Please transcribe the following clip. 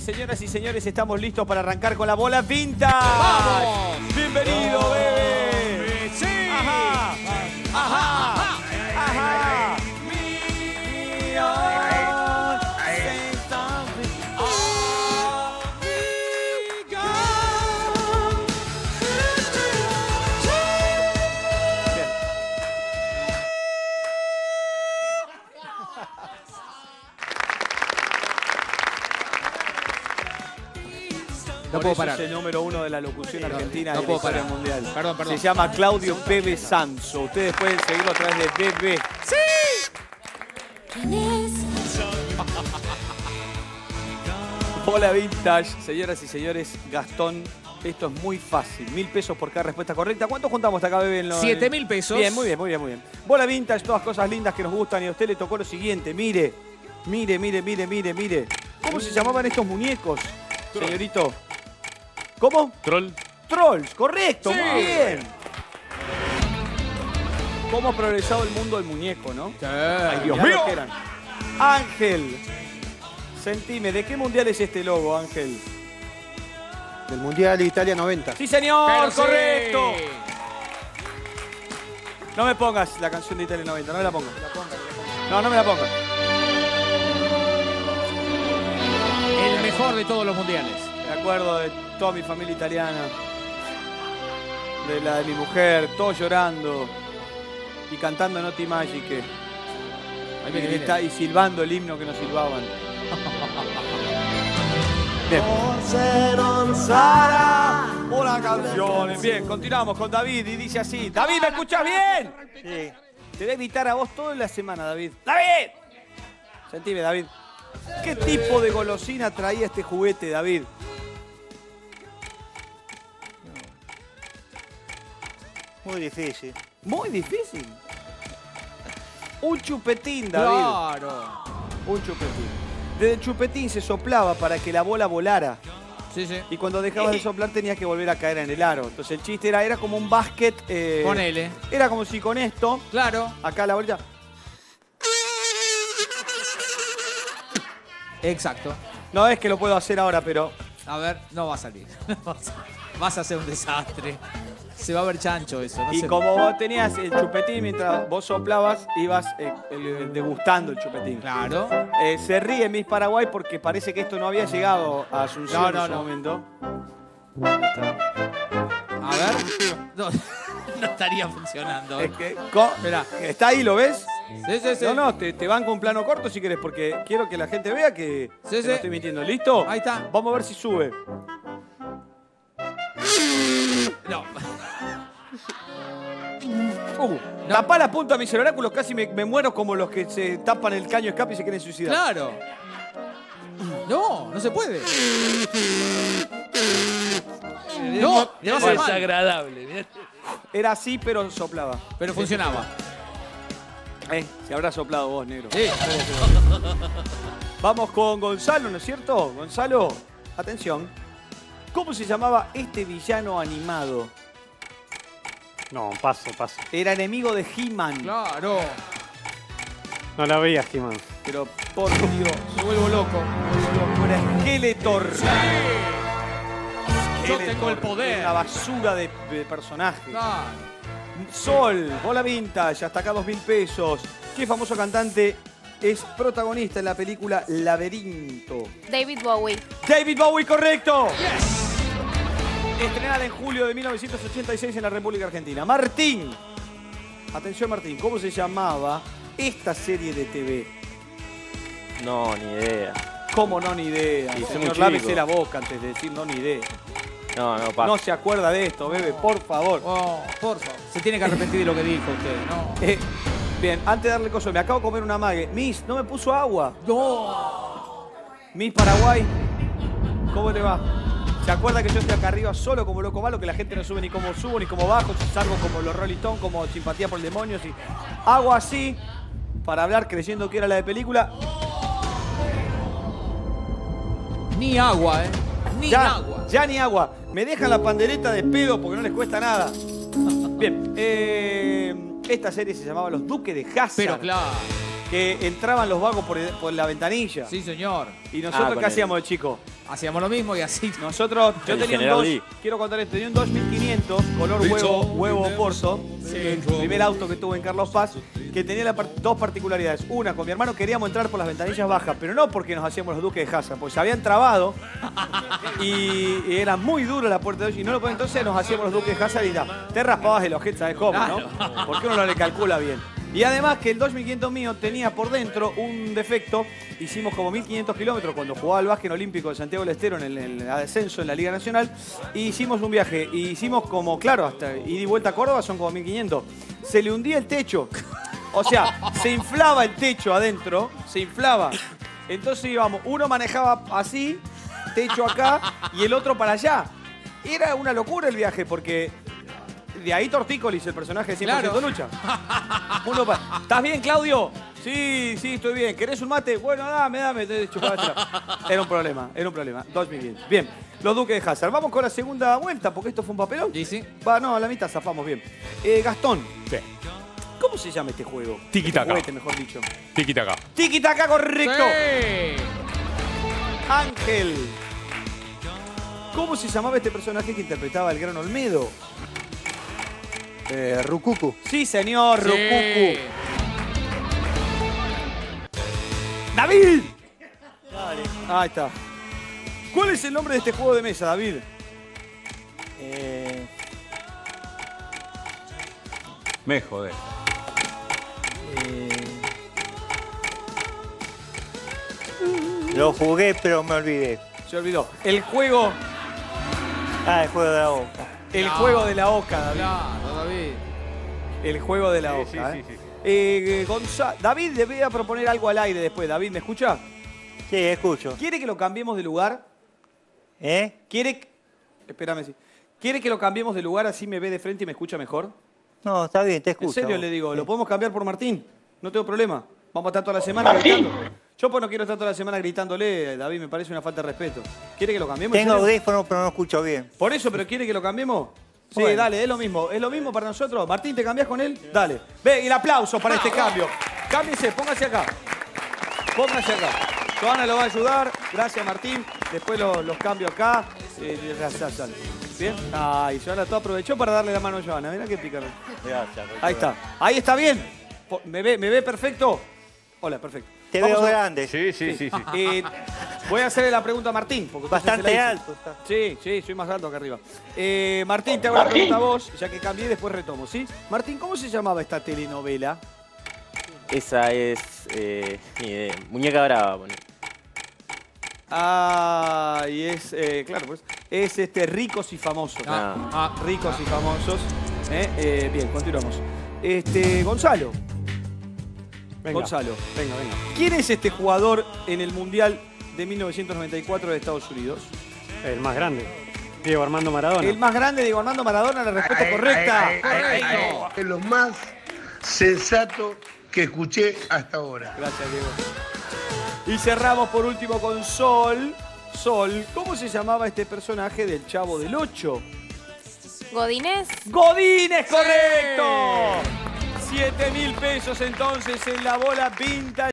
señoras y señores, estamos listos para arrancar con la bola vintage. ¡Vamos! ¡Bienvenido, bebé! ¡Sí! ¡Ajá! ¡Ajá! ¡Ajá! No puedo parar. Es el número 1 de la locución argentina no de la puedo historia parar. mundial. Perdón. Se llama Claudio Bebe Sanso. Ustedes pueden seguirlo a través de Bebe. ¡Sí! Bola vintage, señoras y señores, Gastón. Esto es muy fácil. 1000 pesos por cada respuesta correcta. ¿Cuánto juntamos hasta acá, Bebe? 7.000 pesos. Bien, muy bien. Bola vintage, todas cosas lindas que nos gustan. Y a usted le tocó lo siguiente. Mire. ¿Cómo se llamaban estos muñecos, señorito? ¿Cómo? Troll. Trolls, correcto, Sí. muy bien. ¿Cómo ha progresado el mundo del muñeco, no? Sí. Ay, Dios Mirá mío. lo Que eran. Ángel, sentime, ¿de qué mundial es este logo, Ángel? Del Mundial de Italia 90. Sí, señor, Pero sí. correcto. No me pongas la canción de Italia 90, no me la pongas. No, no me la pongas. El mejor de todos los mundiales. Me acuerdo de toda mi familia italiana, de la de mi mujer, todos llorando y cantando Noti Magiche Ahí viene. y silbando el himno que nos silbaban. Bien. Una canción. Bien, continuamos con David y dice así. David, ¿me escuchás bien? Sí. Te voy a gritar a vos toda la semana, David. ¡David! Sentime, David. ¿Qué tipo de golosina traía este juguete, David? Muy difícil. Muy difícil. Un chupetín, David. Claro. Un chupetín. Desde el chupetín se soplaba para que la bola volara. Sí. Y cuando dejabas de soplar tenías que volver a caer en el aro. Entonces el chiste era como un básquet. Ponele. Era como si con esto, Claro. acá la bolita. Exacto. No es que lo puedo hacer ahora, pero A ver, no va a salir. Vas a hacer un desastre. Se va a ver chancho eso. No y sé. como vos tenías el chupetín, mientras vos soplabas, ibas degustando el chupetín. Claro. Se ríe Miss Paraguay porque parece que esto no había llegado a Asunción en ese momento. A ver. No, no estaría funcionando. Es que, Esperá. ¿está ahí, lo ves? Sí. No, te van con plano corto si querés, porque quiero que la gente vea que Sí. no estoy mintiendo. ¿Listo? Ahí está. Vamos a ver si sube. No. No. Tapá la punta a mis oráculos, casi me muero como los que se tapan el caño de escape y se quieren suicidar. Claro. No se puede. No, le va a Muy hacer mal. desagradable. Mirá. Era así, pero soplaba. Pero funcionaba. Se habrá soplado vos, negro. Sí. Vamos con Gonzalo, ¿no es cierto? Gonzalo, atención. ¿Cómo se llamaba este villano animado? No, paso. Era enemigo de He-Man. Claro. No la veía, He-Man. Pero por Dios. Me vuelvo loco. Era Skeletor. Yo tengo el poder. Una basura de personaje. Claro. Sol, bola vintage, hasta acá 2000 pesos. ¿Qué famoso cantante es protagonista en la película Laberinto? David Bowie. David Bowie, correcto. Estrenada en julio de 1986 en la República Argentina. Martín. Atención, Martín. ¿Cómo se llamaba esta serie de TV? No, ni idea. ¿Cómo no, ni idea? Sí, soy Señor, muy lávese chico. la boca antes de decir no, ni idea. No, paso. No se acuerda de esto, bebé, por favor. Oh, por favor. Se tiene que arrepentir de lo que dijo usted, ¿no? Bien, antes de darle coso, me acabo de comer una mague. Miss, no me puso agua. No. Miss Paraguay, ¿cómo le va? ¿Se acuerda que yo estoy acá arriba solo como loco malo? Que la gente no sube ni cómo subo ni cómo bajo, si salgo como los Rolling Stones, como Simpatía por el Demonio. Si hago así para hablar creyendo que era la de película. Ni agua, ¿eh? Ni agua. Ya ni agua. Me dejan la pandereta de pedo porque no les cuesta nada. Bien, esta serie se llamaba Los Duques de Hazzard. Pero claro. que entraban los vagos por la ventanilla. Sí, señor. ¿Y nosotros con qué el- hacíamos de chico? Hacíamos lo mismo y así. Nosotros, yo El tenía un General 2, Lee. quiero contar esto, tenía un 2500 color huevo Porto, el primer auto que tuve en Carlos Paz, que tenía dos particularidades. Una, con mi hermano queríamos entrar por las ventanillas bajas, pero no porque nos hacíamos los duques de Hazard, porque se habían trabado y era muy dura la puerta de hoy y no lo podían, entonces nos hacíamos los duques de Hazard y te raspabas el ojete, ¿sabes cómo, no? Porque uno no le calcula bien. Y además que el 2500 mío tenía por dentro un defecto. Hicimos como 1500 kilómetros cuando jugaba el básquet olímpico de Santiago del Estero en el ascenso en la Liga Nacional. Y hicimos un viaje. Y hicimos como, claro, hasta ida y vuelta a Córdoba son como 1500. Se le hundía el techo. O sea, se inflaba el techo adentro. Se inflaba. Entonces íbamos, uno manejaba así, techo acá, y el otro para allá. Era una locura el viaje porque... De ahí Tortícolis, el personaje de 100% Claro. lucha. ¿Estás bien, Claudio? Sí, estoy bien. ¿Querés un mate? Bueno, dame. Era un problema. 2500. Bien, los duques de Hazard. Vamos con la segunda vuelta, porque esto fue un papelón. Sí, sí. No, a la mitad zafamos bien. Gastón. Sí. ¿Cómo se llama este juego? Tiki-taka. Este juguete, mejor dicho. Tiki-taka. Tiki-taka, correcto. Sí. Ángel. ¿Cómo se llamaba este personaje que interpretaba el Gran Olmedo? Rucucu. Sí, señor, Sí. Rucucu. ¡David! Ahí está. ¿Cuál es el nombre de este juego de mesa, David? Me jodé. Lo jugué, pero me olvidé. Se olvidó. El juego, El juego de la boca. el No. juego de la oca, David. Claro, David. El juego de la oca. David, le voy a proponer algo al aire después. David, ¿me escucha? Sí, escucho. ¿Quiere que lo cambiemos de lugar? Espérame, sí. ¿Quiere que lo cambiemos de lugar así me ve de frente y me escucha mejor? No, está bien, te escucho. En serio le digo, ¿lo podemos cambiar por Martín? No tengo problema. Vamos a estar toda la semana gritando. Yo pues no quiero estar toda la semana gritándole, David, me parece una falta de respeto. ¿Quiere que lo cambiemos? ¿En Tengo serio? audífonos, pero no escucho bien. Por eso, pero ¿quiere que lo cambiemos? Sí, Bueno. dale, es lo mismo. Es lo mismo para nosotros. Martín, ¿te cambiás con él? Dale. Ve, y el aplauso para este cambio. Cámbiese, póngase acá. Póngase acá. Joana lo va a ayudar. Gracias, Martín. Después los cambio acá. Sale. ¿Bien? Ay, Joana todo aprovechó para darle la mano a Joana. Mirá qué pícaro. Gracias. Ahí está. Ahí está bien. ¿Me ve perfecto? Hola, perfecto. Te Vamos veo a- grande. Sí. Voy a hacerle la pregunta a Martín. Porque usted se Bastante la hizo. alto está. Sí, soy más alto acá arriba. Martín, te hago la pregunta a vos, ya que cambié y después retomo, ¿sí? Martín, ¿cómo se llamaba esta telenovela? Esa es. Ni idea. Muñeca Brava, pone. Ah, y es, claro, pues, es Ricos y Famosos. Ricos y Famosos. Bien, continuamos. Gonzalo. Venga. Gonzalo, venga. ¿Quién es este jugador en el Mundial de 1994 de Estados Unidos? El más grande. Diego Armando Maradona. El más grande, Diego Armando Maradona, la respuesta correcta. Correcto. Es lo más sensato que escuché hasta ahora. Gracias, Diego. Y cerramos por último con Sol. Sol, ¿cómo se llamaba este personaje del Chavo del 8? Godínez. ¡Godínez, correcto! 7.000 pesos entonces en la bola vintage.